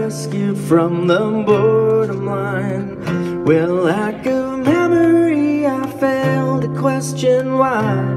rescued from the boredom line. With lack of memory, I failed to question why.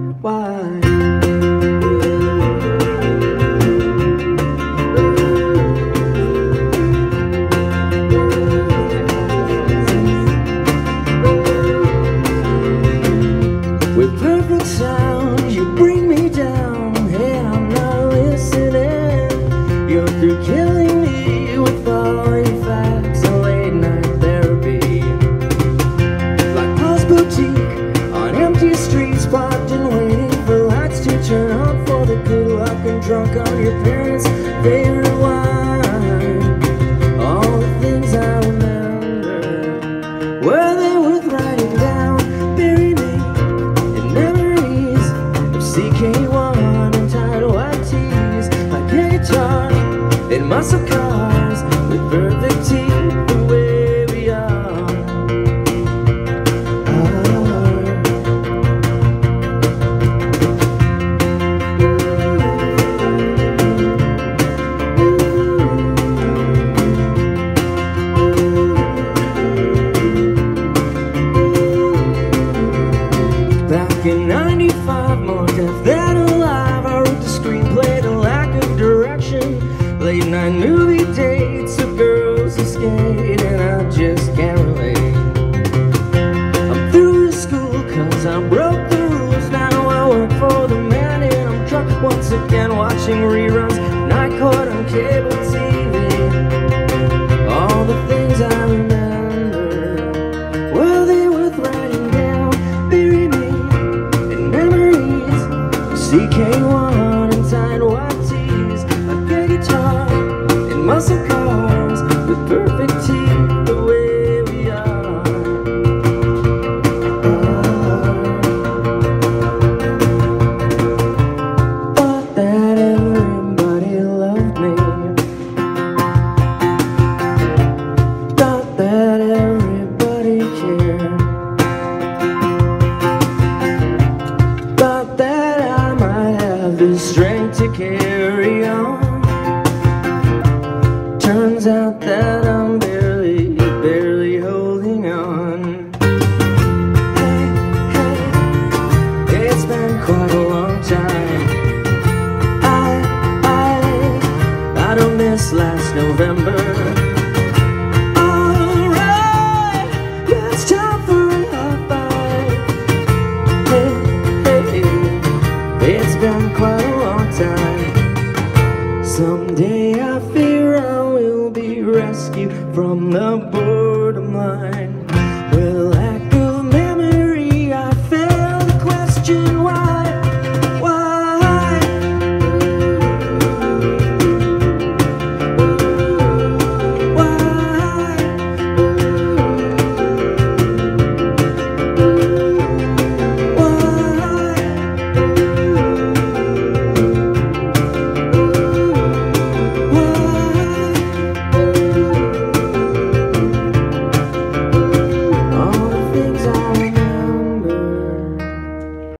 With perfect sound, you bring me down. Hey, I'm not listening. You're through killing me with all your facts and late night therapy. Like Paul's boutique on empty streets, parked and waiting for lights to turn on for the good luck and drunk on your parents' favorite wine. All the things I remember, were they worth writing down? Bury me CK1 and tight white tees, like a guitar in muscle cars, with perfect teeth the way we are. Back in '95, more deaf than alive, I wrote the screenplay, the lack of direction, late night movie dates of girls who skate, and I just can't relate. I'm through with school cause I broke the rules. Now I work for the man and I'm drunk once again, watching reruns, night court on cable TV. All the things I remember, were they worth writing down? Bury me CK1 and tight white tees, like a guitar in muscle cars, with perfect teeth the way we are. Thought that everybody loved me. Thought that everybody cared. Thought that the strength to carry on. Turns out that I'm barely holding on. Hey, it's been quite a long time. I don't miss last November. Alright, yeah, it's time for a high five. It's been quite a long time. Someday I fear I will be rescued from the boredom line.